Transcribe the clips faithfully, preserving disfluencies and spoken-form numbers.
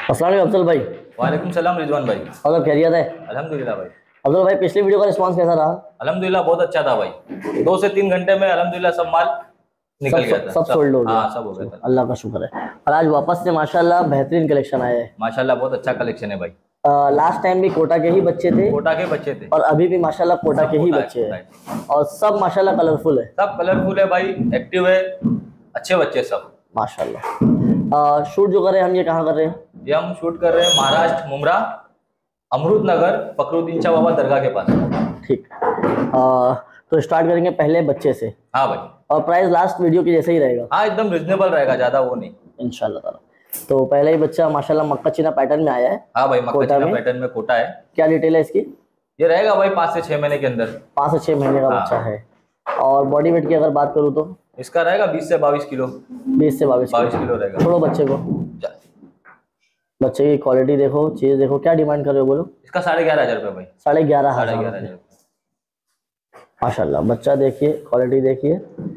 अस्सलाम वालेकुम अफजल भाई। वालेकुम सलाम रिजवान भाई। और खैरियत है? अल्हम्दुलिल्लाह भाई। अफजल भाई, पिछली वीडियो का रिस्पांस कैसा रहा? अल्हम्दुलिल्लाह बहुत अच्छा था भाई। दो से तीन घंटे में अल्हम्दुलिल्लाह सब माल निकल सब गया सब, था। सब सोल्ड हो गया? हाँ सब हो गया था। अल्लाह का शुक्र है। और आज वापस से माशाल्लाह बेहतरीन कलेक्शन आया है। माशाल्लाह बहुत अच्छा कलेक्शन है भाई। लास्ट टाइम भी कोटा के ही बच्चे थे कोटा के बच्चे थे और अभी भी माशाल्लाह कोटा सब के ही कोटा है, बच्चे कोटा हैं और सब माशाल्लाह कलरफुल है। सब कलरफुल है भाई, एक्टिव है, अच्छे बच्चे सब माशाल्लाह। शूट जो कर रहे हैं हम ये कहाँ कर रहे हैं? ये हम शूट कर रहे हैं महाराष्ट्र मुमरा अमरूद नगर फखरुद्दीन शाह बाबा दरगाह के पास। ठीक। आ, तो स्टार्ट करेंगे पहले बच्चे से। हाँ भाई। और प्राइस लास्ट वीडियो की जैसे ही रहेगा? हाँ एकदम रिजनेबल रहेगा, ज्यादा वो नहीं इंशाल्लाह ताला। तो पहला ही बच्चा माशाल्लाह मक्का चीना पैटर्न में आया है। हाँ भाई, मक्का चीना पैटर्न में कोटा है। क्या डिटेल है इसकी? ये रहेगा भाई पाँच से छह महीने के अंदर। पाँच से छह महीने का हाँ। बच्चा है। और बॉडी वेट की अगर बात करूँ तो इसका रहेगा बीस से बाईस किलो। बीस से बाईस बाईस किलो रहेगा। छोड़ो बच्चे को, बच्चे की क्वालिटी देखो, चीज देखो। क्या डिमांड कर रहे हो बोलो? इसका साढ़े ग्यारह हजार रुपये भाई। साढ़े ग्यारह साढ़े हजार ग्यारह हजार माशाल्लाह। बच्चा देखिए, क्वालिटी देखिए।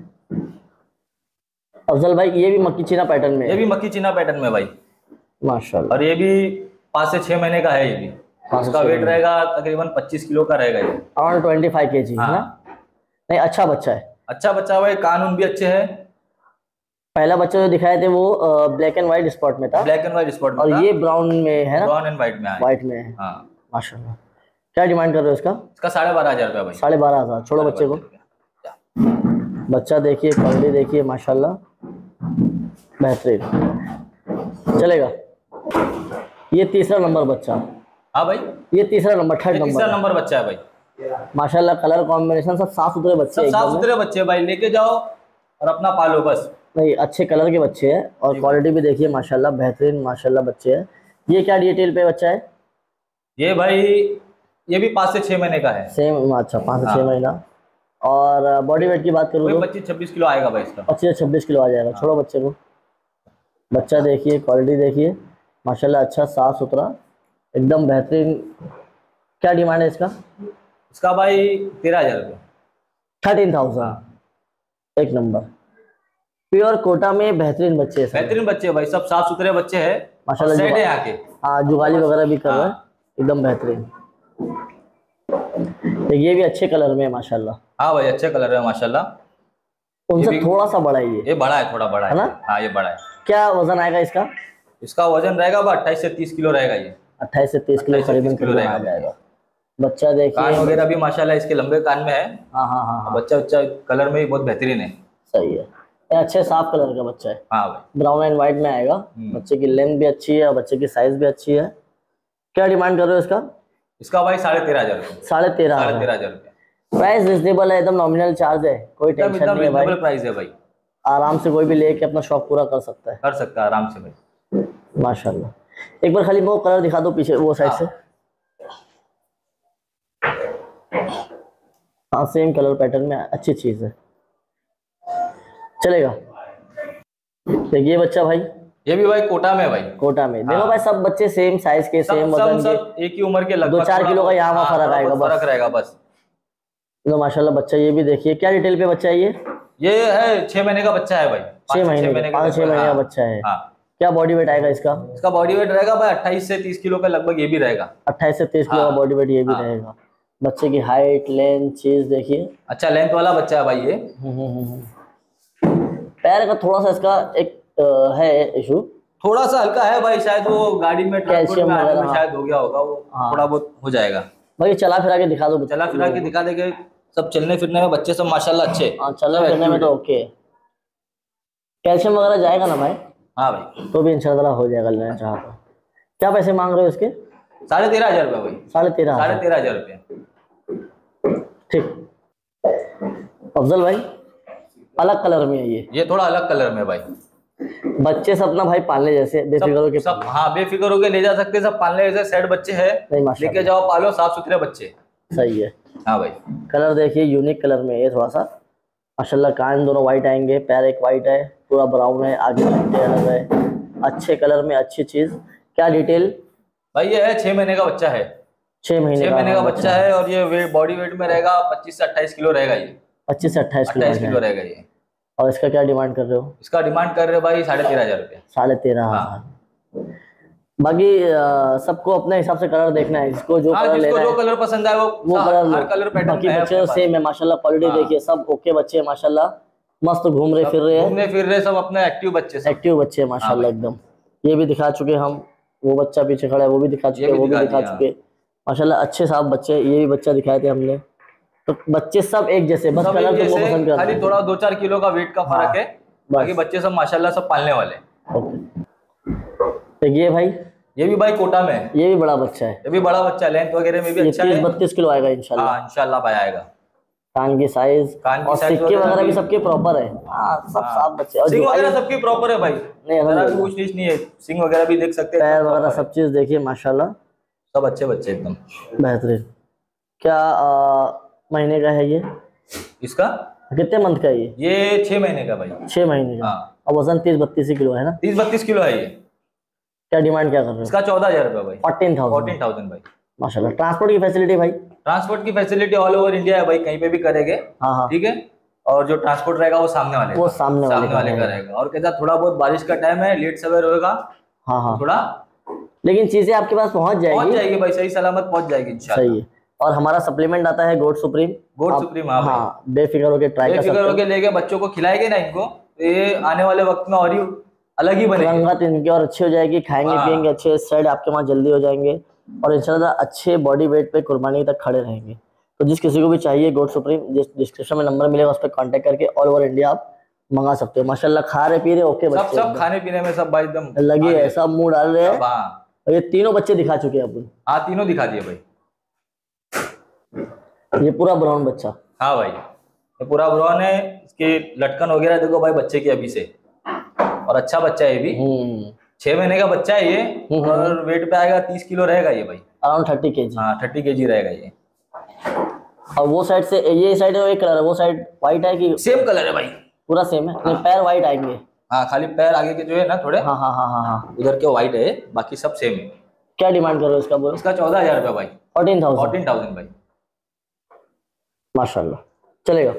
अफजल भाई ये भी मक्की चीना पैटर्न में? ये भी मक्की चीना पैटर्न में भाई माशाल्लाह। और ये भी पाँच से छह महीने का है। ये भी इसका वेट रहेगा तकरीबन पच्चीस किलो का रहेगा ये। अराउंड ट्वेंटी फाइव के जी है ना? नहीं, अच्छा बच्चा है। अच्छा बच्चा भाई, कानून भी अच्छे है। पहला बच्चा जो दिखाए थे वो ब्लैक एंड व्हाइट स्पॉट में था। ब्लैक एंड व्हाइट स्पॉट में और था। ये ब्राउन में है ना? ब्राउन एंड व्हाइट में है। व्हाइट में है। हाँ माशाल्लाह। क्या डिमांड कर रहे हो इसका? इसका साढ़े बारह हजार रुपया भाई। साढ़े बारह हजार छोड़ो बच्चे को। बच्चा देखिए, क्वालिटी देखिए, माशाल्लाह बेहतरीन चलेगा। ये तीसरा नंबर बच्चा। हाँ भाई, ये तीसरा नंबर, थर्ड नंबर तीसरा नंबर बच्चा है भाई। माशाल्लाह कलर कॉम्बिनेशन सब साफ सुथरे बच्चे, सब साफ सुथरे बच्चे भाई, लेके जाओ और अपना पालो बस। नहीं, अच्छे कलर के बच्चे हैं और क्वालिटी भी देखिए माशाल्लाह बेहतरीन माशाल्लाह बच्चे हैं। ये क्या डिटेल पे बच्चा है? ये भाई ये भी पाँच से छह महीने का है। सेम? अच्छा, पाँच से छह महीना। और बॉडी वेट की बात करूँ तो पच्चीस छब्बीस किलो आएगा भाई इसका। पच्चीस से छब्बीस किलो आ जाएगा। छोड़ो बच्चे को। बच्चा देखिए, क्वालिटी देखिए माशाल्लाह, अच्छा साफ सुथरा एकदम बेहतरीन। क्या डिमांड है इसका? इसका भाई तेरह हजार रुपये। थर्टीन थाउजेंड एक नंबर। प्योर कोटा में बेहतरीन बच्चे हैं, बेहतरीन बच्चे भाई, सब साफ सुथरे बच्चे हैं माशाल्लाह। सेट है आके। हाँ, जुगाली वगैरह भी कर रहे हैं, एकदम बेहतरीन। तो ये भी अच्छे कलर में है माशाल्लाह। हाँ भाई, अच्छे कलर है माशाल्लाह। उनसे थोड़ा सा बड़ा है ये। ये बड़ा है, थोड़ा बड़ा है, है ना? हाँ ये बड़ा है। क्या वजन आएगा इसका? इसका वजन रहेगा अट्ठाईस से तीस किलो रहेगा। ये अट्ठाईस से तीस किलो करीबन किलो आ जाएगा। बच्चा देखिए, कान वगैरह भी माशाल्लाह इसके लंबे कान में है। हाँ हाँ हाँ, बच्चा बच्चा कलर में भी बहुत बेहतरीन है। सही है। ये अच्छे साफ कलर का बच्चा है। हाँ भाई, ब्राउन एंड व्हाइट में आएगा। बच्चे की लेंथ भी अच्छी है और बच्चे की साइज भी अच्छी है। क्या डिमांड कर रहे हो इसका? इसका भाई साढ़े तेरह हजार रुपये। साढ़े तेरह साढ़े तेरह हजार रुपये प्राइस रिजनेबल है, एकदम नॉमिनल चार्ज है, कोई टेंशन नहीं है भाई। प्राइस है भाई, आराम से कोई भी लेके अपना शौक पूरा कर सकता है। कर सकता है आराम से भाई माशाल्लाह। एक बार खाली वो कलर दिखा दो पीछे वो साइड से। हाँ, सेम कलर पैटर्न में अच्छी चीज है, चलेगा। देखिए बच्चा भाई, ये भी भाई कोटा में भाई। कोटा में देखो भाई, सब बच्चे सेम साइज के, सेम वजन के, एक ही उम्र के, लगभग दो चार किलो का यहाँ वहाँ फर्क आएगा, फर्क रहेगा बस। तो माशाल्लाह बच्चा ये भी देखिए। क्या डिटेल पे बच्चा है ये? ये है छह महीने का बच्चा है भाई। छह महीने पाँच छह महीने का बच्चा है। क्या बॉडी वेट आएगा इसका? इसका बॉडी वेट रहेगा भाई अट्ठाईस से तीस किलो का लगभग, ये भी रहेगा। अट्ठाईस से तीस किलो का बॉडी वेट ये भी रहेगा। बच्चे की हाइट लेंथ चीज देखिए, अच्छा लेंथ वाला बच्चा है भाई ये। पैर का थोड़ा सा इसका एक है इशू, थोड़ा सा हल्का है भाई, शायद वो गाड़ी में कैल्शियम में शायद हो गया होगा वो। हाँ। थोड़ा बहुत हो जाएगा भाई। चला फिरा के दिखा दो। चला फिरा के दिखा देंगे। सब चलने फिरने में बच्चे सब माशाल्लाह अच्छे। हाँ, चलने फिरने में तो ओके। कैल्शियम वगैरह जाएगा ना भाई? हाँ भाई, तो भी इंशाल्लाह हो जाएगा, लेना चाहा तो। क्या पैसे मांग रहे हो इसके? साढ़े तेरह हजार रुपये भाई। साढ़े तेरह साढ़े तेरह हजार रुपये ठीक। अफजल भाई, अलग कलर में है ये। ये थोड़ा अलग कलर में भाई। बच्चे सब ना भाई पालने जैसे, बेफिक्र होके सब, हाँ बेफिक्र होके ले जा सकते हैं। सब पालने जैसे सेट बच्चे हैं, लेके जाओ पालो, साफ सुथरे बच्चे। सही है। हाँ भाई, कलर देखिए, यूनिक कलर में है थोड़ा सा माशाल्लाह। कान दोनों व्हाइट आएंगे, पैर एक व्हाइट है, पूरा ब्राउन है, आगे पट्टे अलग है, अच्छे कलर में अच्छी चीज। क्या डिटेल भाई? ये है छह महीने का बच्चा है। छह महीने छह महीने का बच्चा है और ये वेट बॉडी वेट में रहेगा पच्चीस से अट्ठाईस किलो रहेगा ये। पच्चीस से अट्ठाईस किलो रहेगा ये। और इसका क्या डिमांड कर रहे हो? इसका डिमांड कर रहे हो भाई साढ़े तेरह हजार रुपये। साढ़े तेरह हजार बाकी अ, सबको अपने हिसाब से कलर देखना है, जिसको जो हाँ, कलर जिसको लेना जो है कलर पसंद आए वो वो हर, कलर हर लो। कलर पैटर्न बाकी है बच्चे अपने तो पास। सेम है माशाल्लाह, क्वालिटी हाँ। देखिए सब ओके बच्चे हैं माशाल्लाह, मस्त घूम रहे सब फिर रहे हैं, घूमने फिर रहे सब अपने एक्टिव बच्चे सब। एक्टिव बच्चे हैं हाँ माशाल्लाह भाई, एकदम। ये भी दिखा चुके हम, वो बच्चा पीछे खड़ा है वो भी दिखा ये चुके, भी वो भी दिखा दिखा दिया। चुके माशाल्लाह, अच्छे साफ बच्चे हैं। ये भी बच्चा दिखाए थे हमने। तो बच्चे सब एक जैसे, बस सब कलर एक तुमको जैसे, पसंद करना खाली है। थोड़ा दो चार किलो का वेट का हाँ, फर्क है, बाकी बस बच्चे सब माशाल्लाह सब पालने वाले हैं। ओके। तो ये भाई, ये भी भाई कोटा में है, ये भी बड़ा बच्चा है, ये भी बड़ा बच्चा, लेंथ वगैरह में भी ये अच्छा तीस है। बत्तीस किलो आएगा इंशाल्लाह। हाँ इंशाल्लाह भाई आएगा। कान की साइज कान की और साइज सिक्के वगैरह वगैरह भी भी, सबके प्रॉपर है। हाँ सब हाँ साफ बच्चे, और सिंग जुगाली वगैरह सबकी प्रॉपर है भाई, नहीं, जरा भी अल्हम्दुलिल्लाह। कुछ चीज नहीं है, सिंग वगैरह भी देख सकते हैं, पैर एकदम वगैरह प्रॉपर है। सब चीज देखिए माशाल्लाह, सब अच्छे बच्चे एकदम। बेहतरीन। क्या आ, महीने का है ये, इसका कितने मंथ का है ये? ये छह महीने का भाई। छह महीने का। हाँ और वजन तीस बत्तीस ही किलो है ना? तीस बत्तीस किलो है ये। क्या डिमांड क्या कर रहे हो? इसका चौदह हजार रुपया भाई। फोर्टीन थाउजेंड फोर्टीन थाउजेंड भाई। माशाल्लाह। ट्रांसपोर्ट की फैसिलिटी भाई? ट्रांसपोर्ट की फैसिलिटी ऑल ओवर इंडिया है भाई, कहीं पे भी करेंगे। हाँ हाँ, ठीक है, और जो ट्रांसपोर्ट रहेगा वो सामने वाले वो का, सामने वाले सामने का वाले का रहेगा। रहेगा। और कैसा थोड़ा बहुत बारिश का टाइम है, लेट सवेर होगा हाँ हाँ, थोड़ा, लेकिन चीजें आपके पास पहुंच पहुंच जाएगी। जाएगी भाई, सही सलामत पहुंच जाएगी इंशाल्लाह। सही है। और हमारा सप्लीमेंट आता है गोड सुप्रीम। गोड आप- सुप्रीम, हाँ भाई। हाँ, बेफिक्र होकर ट्राई कर बेफिक्र सकते होके हो। लेके बच्चों को खिलाएंगे ना इनको, तो ये आने वाले वक्त में और ही अलग ही बनेंगे। रंगत इनकी और अच्छी हो जाएगी, खाएंगे हाँ। पिएंगे अच्छे, साइड आपके वहाँ जल्दी हो जाएंगे, और इंशाल्लाह अच्छे बॉडी वेट पे कुर्बानी तक खड़े रहेंगे। तो जिस किसी को भी चाहिए गोड सुप्रीम, जिस डिस्क्रिप्शन में नंबर मिलेगा उस पर कांटेक्ट करके ऑल ओवर इंडिया आप मंगा सकते हो। माशाल्लाह खा रहे पी रहे ओके सब बच्चे सब एकदम। खाने पीने में सब भाई एकदम लगे आगे है, हैं। सब मुंह डाल रहे हैं। सब, हाँ और ये तीनों बच्चे दिखा चुके हैं अपन। हाँ तीनों दिखा दिए भाई। ये पूरा ब्राउन बच्चा। हाँ भाई, ये पूरा ब्राउन है, इसकी लटकन वगैरह देखो भाई बच्चे की अभी से, और अच्छा बच्चा है ये भी। हम्म, छह महीने का बच्चा है ये, हम्म, और वेट पे आएगा तीस किलो रहेगा ये भाई। अराउंड थर्टी के जी। हाँ थर्टी के जी रहेगा ये। और वो साइड से, ये साइड में एक कलर है, वो साइड व्हाइट है कि सेम कलर है भाई। पूरा सेम है? नहीं, पैर व्हाइट आएंगे। हाँ खाली पैर आगे के जो है ना थोड़े, हाँ हाँ हाँ हाँ हाँ। उधर के व्हाइट है, बाकी सब सेम है। क्या डिमांड कर रहे हो इसका बोलो? इसका चौदह हजार रुपया भाई। फोर्टीन थाउजेंड फोर्टीन थाउजेंड भाई। माशाल्लाह, चलेगा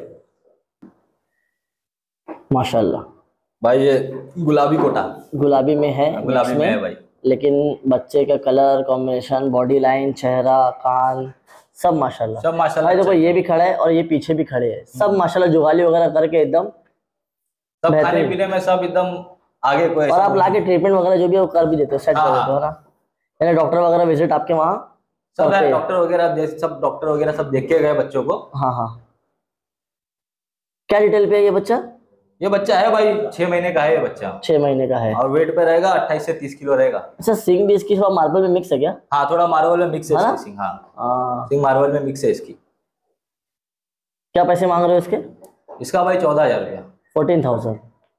माशाल्लाह। भाई ये गुलाबी कोटा, गुलाबी में है, गुलाबी mix में है भाई। लेकिन बच्चे का कलर कॉम्बिनेशन, बॉडी लाइन, चेहरा, कान, सब माशाल्लाह। सब माशाल्लाह भाई देखो अच्छा है। ये भी खड़ा है और ये पीछे भी खड़े हैं, सब माशाल्लाह जुगाली वगैरह करके एकदम सब खाने बेहतरीन। पीने में सब एकदम आगे कोई और आप लाके ट्रीटमेंट वगैरह जो भी है वो कर भी देते हो, सेट हाँ, कर देते हो ना? यानी डॉक्टर वगैरह विजिट आपके वहाँ सब करते है, हैं? डॉक्टर वगैरह देख- सब डॉक्टर वगैरह सब देख के गए बच्चों को। हाँ हाँ। क्या डिटेल पे है ये बच्चा? ये बच्चा है भाई, छह महीने का है ये बच्चा, छह महीने का है। और वेट पे रहेगा अट्ठाईस से तीस किलो रहेगा। अच्छा, सिंग भी इसकी मार्बल में मिक्स है क्या? हाँ थोड़ा मार्बल में मिक्स है हाँ? इसकी सिंग, हाँ हाँ। सिंग मार्बल में मिक्स है इसकी। क्या पैसे मांग रहे हो इसके? इसका भाई चौदह हजार रुपया। Fourteen thousand.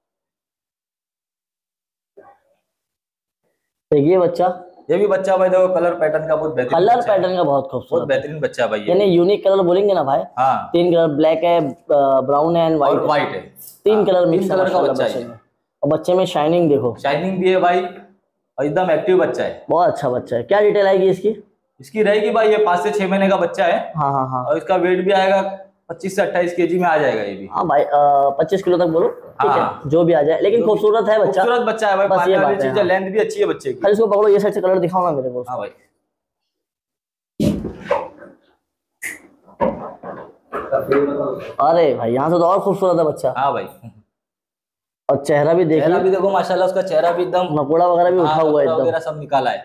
ये बच्चा, ये भी बच्चा भाई देखो, कलर पैटर्न का बहुत बेहतरीन कलर बच्चा है। पैटर्न का बहुत बहुत खूबसूरत है। बेहतरीन बच्चा है भाई यानी ये। यूनिक कलर बोलेंगे ना भाई, हाँ तीन कलर, ब्लैक है, ब्राउन है एंड और व्हाइट है, व्हाइट है। तीन हाँ, कलर तीन मिक्स है कलर का माशाल्लाह बच्चा बच्चे है। में। और बच्चे में शाइनिंग देखो, शाइनिंग भी है भाई, और एकदम एक्टिव बच्चा है। बहुत अच्छा बच्चा है। क्या डिटेल आएगी इसकी? इसकी रहेगी भाई, ये पाँच से छह महीने का बच्चा है, हाँ हाँ हाँ और इसका वेट भी आएगा पच्चीस से अट्ठाईस केजी में आ जाएगा ये भी। हाँ भाई, पच्चीस किलो तक बोलो, ठीक हाँ। है, जो भी आ जाए, लेकिन खूबसूरत है बच्चा। खूबसूरत बच्चा है भाई, बस पालने ये वाली बात है, चीज है, हाँ। लेंथ भी अच्छी है बच्चे की। खाली इसको पकड़ो, ये साइड से कलर दिखाओ ना मेरे को। हाँ भाई, अरे भाई यहाँ से तो और खूबसूरत है बच्चा। हाँ भाई, और चेहरा भी चेहरा देखिए, भी देखो माशाल्लाह, उसका चेहरा भी एकदम, नकोड़ा वगैरह भी उठा हाँ, हुआ है कपड़ा एकदम वगैरह सब निकाला है,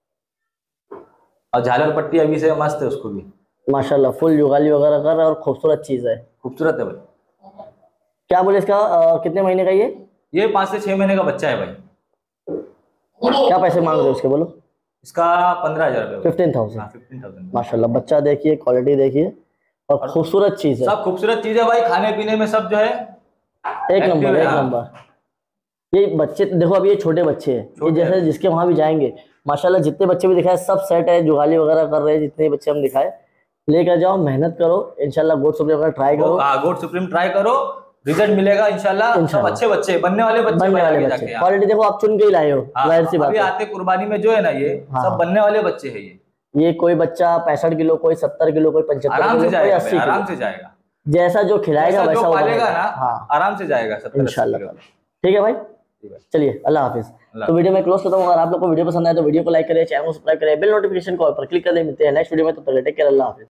और झालर पट्टी अभी से मस्त है उसको भी, माशाल्लाह। फुल जुगाली वगैरह कर और खूबसूरत चीज है। खूबसूरत है भाई। क्या बोले इसका, अ, कितने महीने का ये? ये पाँच से छह महीने का बच्चा है भाई। क्या पैसे मांग रहे हो उसके बोलो? इसका पंद्रह हजार रुपये। फिफ्टीन थाउजेंड हाँ फिफ्टीन थाउजेंड। माशाल्लाह। बच्चा देखिए, क्वालिटी देखिए, और खूबसूरत चीज है, सब खूबसूरत चीज है भाई, खाने पीने में सब जो है एक active नंबर है, एक हाँ। नंबर। ये बच्चे देखो, अभी ये छोटे बच्चे हैं, ये छोटे जैसे हैं। जिसके वहां भी जाएंगे माशाल्लाह, जितने बच्चे भी दिखाए सब सेट है, जुगाली वगैरह कर रहे हैं, जितने बच्चे हम दिखाए लेकर जाओ, मेहनत करो, इंशाल्लाह गोड सुप्रीम वगैरह ट्राई करो, हाँ गोड सुप्रीम ट्राई करो, रिजल्ट मिलेगा इंशाल्लाह। सब इंशाल्लाह। अच्छे बच्चे, बनने वाले बच्चे बनने भाई वाले आगे बच्चे, जाके, हाँ। क्वालिटी देखो, आप चुन के ही लाए हो, हाँ, जाहिर सी बात अभी है। आते कुर्बानी में जो है ना, ये हाँ, सब हाँ। बनने वाले बच्चे हैं ये। ये कोई बच्चा पैंसठ किलो, कोई सत्तर किलो, कोई पचहत्तर आराम किलो, से कोई जाएगा अस्सी भाई, आराम किलो, से जाएगा, जैसा जो खिलाएगा जैसा वैसा जो वो पालेगा बनेगा। ना, हाँ आराम से जाएगा सत्तर अस्सी इंशाल्लाह। किलो। ठीक है भाई, जी भाई। चलिए अल्लाह हाफिज। अल्लाह तो वीडियो में क्लोज करता हूँ। अगर आप लोग को वीडियो पसंद आए तो वीडियो को लाइक करें, चैनल को सब्सक्राइब करें, बेल नोटिफिकेशन को ऑल पर क्लिक कर दें। मिलते हैं नेक्स्ट वीडियो में, तो पहले टेक केयर, अल्लाह हाफिज।